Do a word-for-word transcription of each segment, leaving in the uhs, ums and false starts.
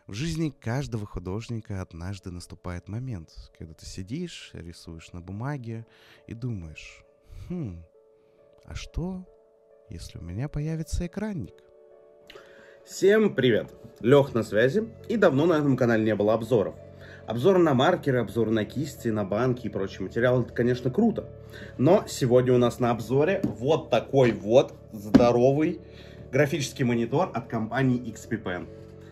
В жизни каждого художника однажды наступает момент, когда ты сидишь, рисуешь на бумаге и думаешь, хм, а что, если у меня появится экранник? Всем привет! Лех на связи, и давно на этом канале не было обзоров. Обзоры на маркеры, обзоры на кисти, на банки и прочий материал, это, конечно, круто. Но сегодня у нас на обзоре вот такой вот здоровый графический монитор от компании икс пи пен.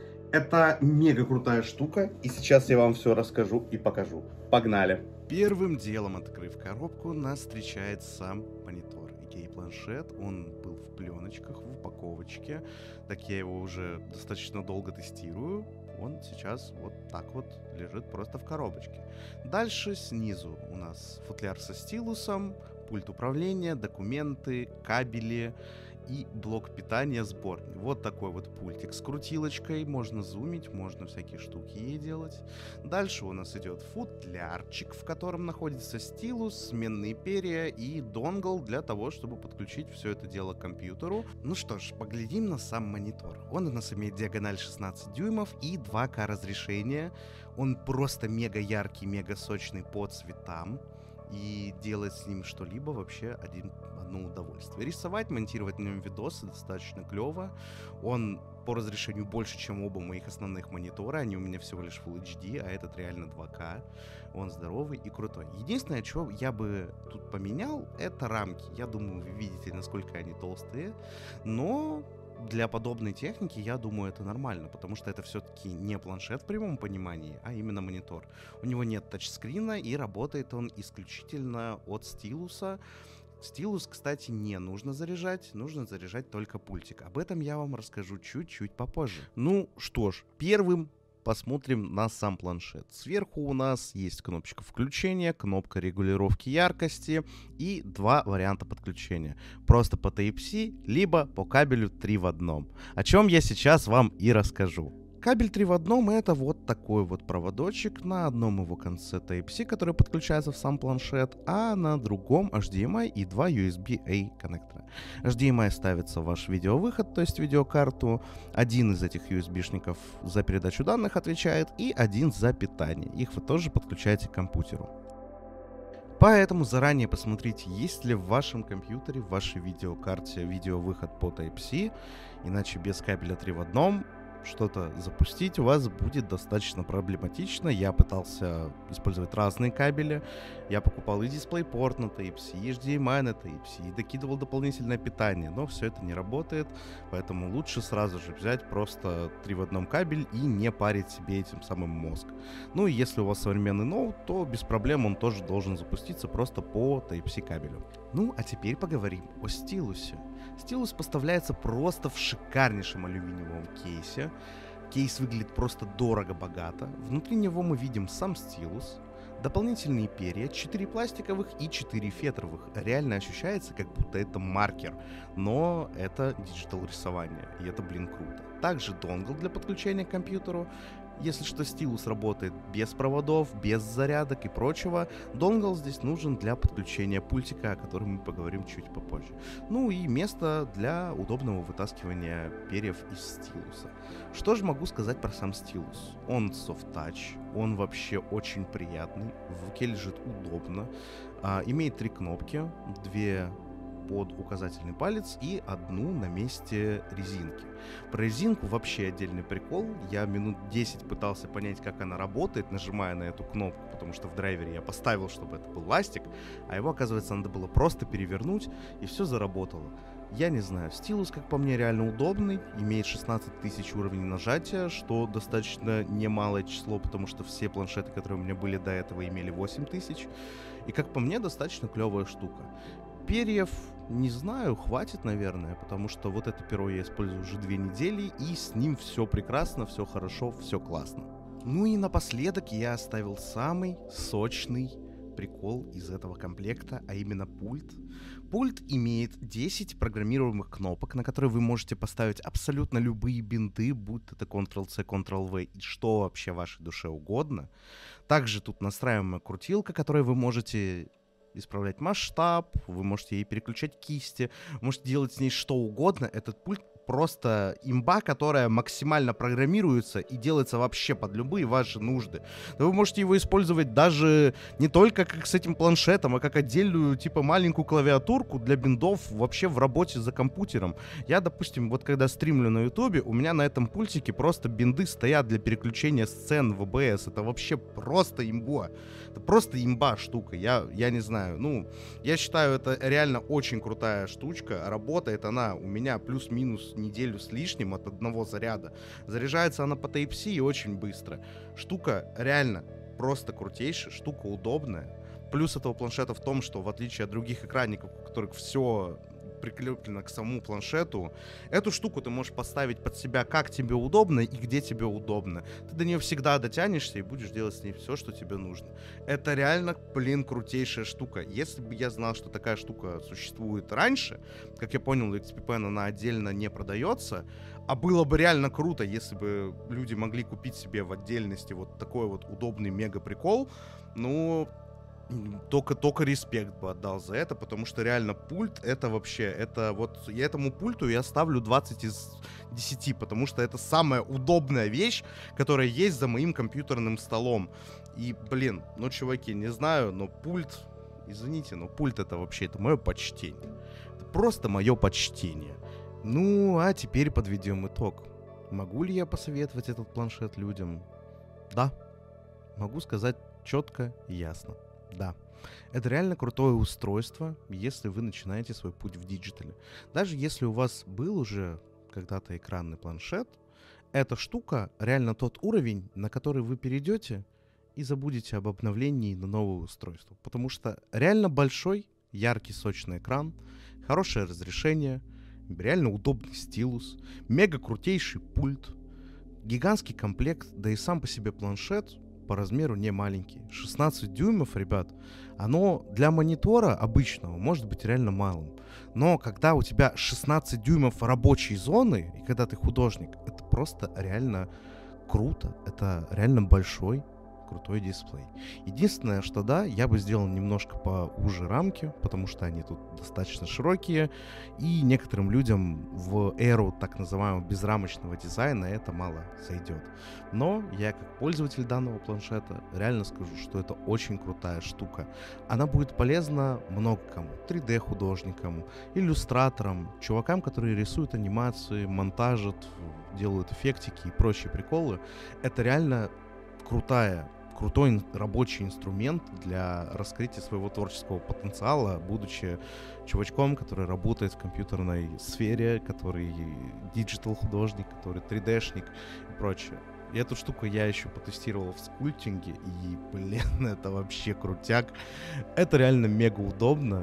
Это мега крутая штука, и сейчас я вам все расскажу и покажу. Погнали! Первым делом, открыв коробку, нас встречает сам монитор. Икеа-планшет, он был в пленочках, в упаковочке. Так я его уже достаточно долго тестирую. Он сейчас вот так вот лежит просто в коробочке. Дальше снизу у нас футляр со стилусом, пульт управления, документы, кабели и блок питания сборный. Вот такой вот пультик с крутилочкой. Можно зумить, можно всякие штуки ей делать. Дальше у нас идет футлярчик, в котором находится стилус, сменные перья и донгл для того, чтобы подключить все это дело к компьютеру. Ну что ж, поглядим на сам монитор. Он у нас имеет диагональ шестнадцать дюймов и два ка разрешения. Он просто мега яркий, мега сочный по цветам. И делать с ним что-либо вообще один, одно удовольствие. Рисовать, монтировать на нем видосы достаточно клево. Он по разрешению больше, чем оба моих основных монитора. Они у меня всего лишь Full эйч ди, а этот реально два ка. Он здоровый и крутой. Единственное, что я бы тут поменял, это рамки. Я думаю, вы видите, насколько они толстые. Но для подобной техники, я думаю, это нормально, потому что это все-таки не планшет в прямом понимании, а именно монитор. У него нет тачскрина, и работает он исключительно от стилуса. Стилус, кстати, не нужно заряжать, нужно заряжать только пультик. Об этом я вам расскажу чуть-чуть попозже. Ну что ж, первым посмотрим на сам планшет. Сверху у нас есть кнопочка включения, кнопка регулировки яркости и два варианта подключения. Просто по Type-C, либо по кабелю три в одном. О чем я сейчас вам и расскажу. Кабель три в одном это вот такой вот проводочек. На одном его конце Type-C, который подключается в сам планшет, а на другом эйч ди эм ай и два ю эс би-A коннектора. эйч ди эм ай ставится в ваш видеовыход, то есть видеокарту. Один из этих ю эс би-шников за передачу данных отвечает, и один за питание. Их вы тоже подключаете к компьютеру. Поэтому заранее посмотрите, есть ли в вашем компьютере, в вашей видеокарте видеовыход по Type-C, иначе без кабеля три в одном что-то запустить у вас будет достаточно проблематично. Я пытался использовать разные кабели. Я покупал и DisplayPort на Type-C, и эйч ди эм ай на Type-C, и докидывал дополнительное питание, но все это не работает, поэтому лучше сразу же взять просто три в одном кабель и не парить себе этим самым мозг. Ну и если у вас современный ноут, то без проблем он тоже должен запуститься просто по Type-C кабелю. Ну, а теперь поговорим о стилусе. Стилус поставляется просто в шикарнейшем алюминиевом кейсе. Кейс выглядит просто дорого-богато. Внутри него мы видим сам стилус, дополнительные перья, четыре пластиковых и четыре фетровых. Реально ощущается, как будто это маркер, но это диджитал рисование, и это, блин, круто. Также донгл для подключения к компьютеру. Если что, стилус работает без проводов, без зарядок и прочего. Донгл здесь нужен для подключения пультика, о котором мы поговорим чуть попозже. Ну и место для удобного вытаскивания перьев из стилуса. Что же могу сказать про сам стилус? Он soft touch, он вообще очень приятный, в руке лежит удобно, а, имеет три кнопки, две под указательный палец и одну на месте резинки. Про резинку вообще отдельный прикол. Я минут десять пытался понять, как она работает, нажимая на эту кнопку, потому что в драйвере я поставил, чтобы это был ластик, а его, оказывается, надо было просто перевернуть, и все заработало. Я не знаю, стилус, как по мне, реально удобный, имеет шестнадцать тысяч уровней нажатия, что достаточно немалое число, потому что все планшеты, которые у меня были до этого, имели восемь тысяч, и, как по мне, достаточно клевая штука. Перьев, не знаю, хватит, наверное, потому что вот это перо я использую уже две недели, и с ним все прекрасно, все хорошо, все классно. Ну и напоследок я оставил самый сочный прикол из этого комплекта, а именно пульт. Пульт имеет десять программируемых кнопок, на которые вы можете поставить абсолютно любые бинты, будь это контрол-C, контрол-V и что вообще вашей душе угодно. Также тут настраиваемая крутилка, которой вы можете исправлять масштаб, вы можете ей переключать кисти, можете делать с ней что угодно. Этот пульт просто имба, которая максимально программируется и делается вообще под любые ваши нужды. Вы можете его использовать даже не только как с этим планшетом, а как отдельную, типа, маленькую клавиатурку для биндов вообще в работе за компьютером. Я, допустим, вот когда стримлю на ютубе, у меня на этом пультике просто бинды стоят для переключения сцен в о бэ эс. Это вообще просто имба. Это просто имба штука. Я, я не знаю. Ну, я считаю, это реально очень крутая штучка. Работает она у меня плюс-минус неделю с лишним от одного заряда. Заряжается она по Type-C и очень быстро. Штука реально просто крутейшая, штука удобная. Плюс этого планшета в том, что в отличие от других экранников, у которых все прикреплено к самому планшету, эту штуку ты можешь поставить под себя как тебе удобно и где тебе удобно. Ты до нее всегда дотянешься и будешь делать с ней все, что тебе нужно. Это реально, блин, крутейшая штука. Если бы я знал, что такая штука существует раньше, как я понял, у икс пи Pen она отдельно не продается, а было бы реально круто, если бы люди могли купить себе в отдельности вот такой вот удобный мега-прикол, ну... Только, только респект бы отдал за это, потому что реально пульт это вообще, это вот, я этому пульту я ставлю двадцать из десяти, потому что это самая удобная вещь, которая есть за моим компьютерным столом. И, блин, ну, чуваки, не знаю, но пульт, извините, но пульт это вообще, это мое почтение. Это просто мое почтение. Ну, а теперь подведем итог. Могу ли я посоветовать этот планшет людям? Да. Могу сказать четко и ясно. Да, это реально крутое устройство, если вы начинаете свой путь в диджитале. Даже если у вас был уже когда-то экранный планшет, эта штука реально тот уровень, на который вы перейдете и забудете об обновлении на новое устройство. Потому что реально большой, яркий, сочный экран, хорошее разрешение, реально удобный стилус, мега крутейший пульт, гигантский комплект, да и сам по себе планшет по размеру не маленький. шестнадцать дюймов, ребят, оно для монитора обычного может быть реально малым. Но когда у тебя шестнадцать дюймов рабочей зоны, и когда ты художник, это просто реально круто. Это реально большой, крутой дисплей. Единственное, что да, я бы сделал немножко поуже рамки, потому что они тут достаточно широкие, и некоторым людям в эру так называемого безрамочного дизайна это мало сойдет. Но я, как пользователь данного планшета, реально скажу, что это очень крутая штука. Она будет полезна много кому. три дэ художникам, иллюстраторам, чувакам, которые рисуют анимации, монтажат, делают эффектики и прочие приколы. Это реально крутая крутой рабочий инструмент для раскрытия своего творческого потенциала, будучи чувачком, который работает в компьютерной сфере, который диджитал-художник, который три дэ-шник и прочее. И эту штуку я еще потестировал в скульптинге, и, блин, это вообще крутяк. Это реально мега удобно.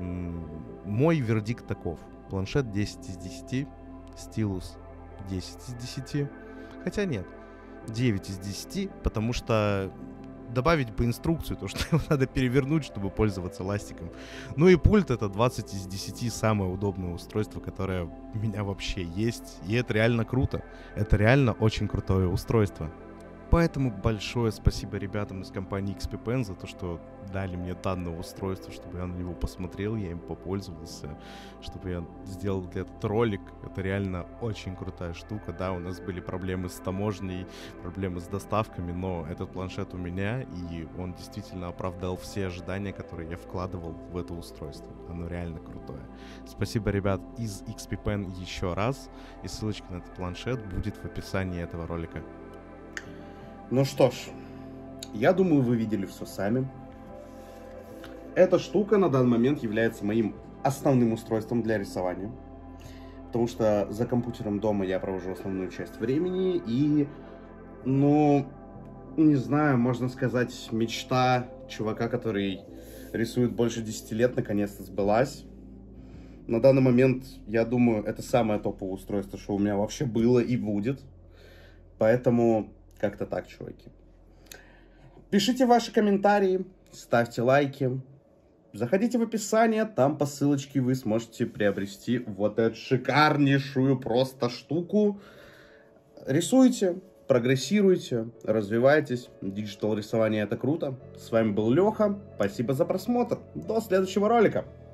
Мой вердикт таков. Планшет десять из десяти, стилус десять из десяти. Хотя нет, девять из десяти, потому что добавить бы инструкцию, то, что его надо перевернуть, чтобы пользоваться ластиком. Ну и пульт — это двадцать из десяти самое удобное устройство, которое у меня вообще есть. И это реально круто. Это реально очень крутое устройство. Поэтому большое спасибо ребятам из компании икс пи Pen за то, что дали мне данное устройство, чтобы я на него посмотрел, я им попользовался, чтобы я сделал этот ролик. Это реально очень крутая штука. Да, у нас были проблемы с таможней, проблемы с доставками, но этот планшет у меня, и он действительно оправдал все ожидания, которые я вкладывал в это устройство. Оно реально крутое. Спасибо, ребят, из икс пи Pen еще раз, и ссылочка на этот планшет будет в описании этого ролика. Ну что ж, я думаю, вы видели все сами. Эта штука на данный момент является моим основным устройством для рисования. Потому что за компьютером дома я провожу основную часть времени. И, ну, не знаю, можно сказать, мечта чувака, который рисует больше десяти лет, наконец-то сбылась. На данный момент, я думаю, это самое топовое устройство, что у меня вообще было и будет. Поэтому... Как-то так, чуваки. Пишите ваши комментарии, ставьте лайки. Заходите в описание, там по ссылочке вы сможете приобрести вот эту шикарнейшую просто штуку. Рисуйте, прогрессируйте, развивайтесь. Диджитал рисование — это круто. С вами был Леха. Спасибо за просмотр. До следующего ролика.